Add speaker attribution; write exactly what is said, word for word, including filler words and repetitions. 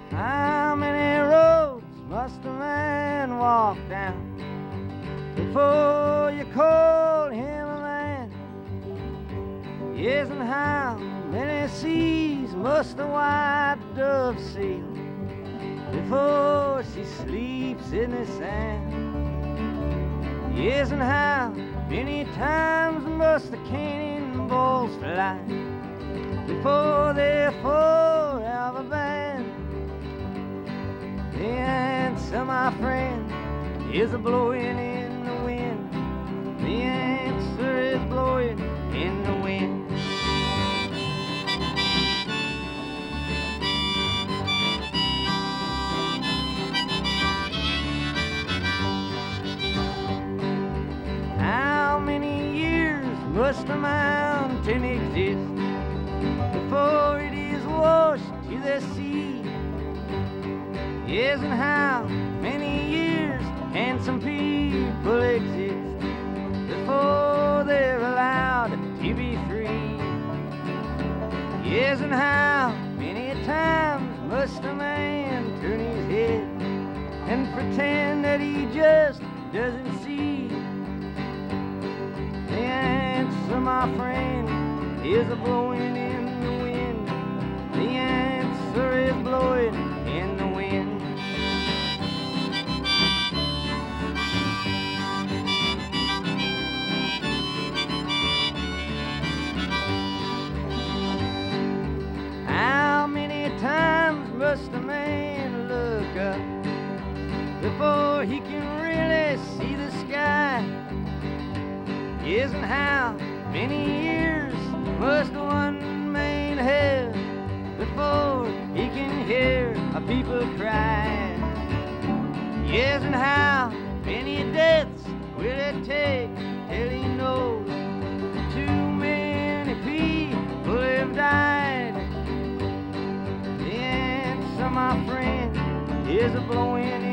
Speaker 1: How many roads must a man walk down before you call him a man? Yes, and how many seas must a white dove sail before she sleeps in the sand? Yes, and how many times must the cannonballs fly before they're forever banned? The answer, my friend, is a blowing in the wind. The answer is blowing in the wind. How many years must a mountain exist before it is washed to the sea? Yes, and how many years can some people exist before they're allowed to be free? Yes, and how many times must a man turn his head and pretend that he just doesn't see? The answer, my friend, is a blowing in the wind. The answer is blowing in the wind. How many times must a man look up before he can really see the sky? Yes, and how many years must one man have before he can hear a people cry? Yes, and how many deaths will it take till he knows too many people have died? The answer, my friend, is a blowing in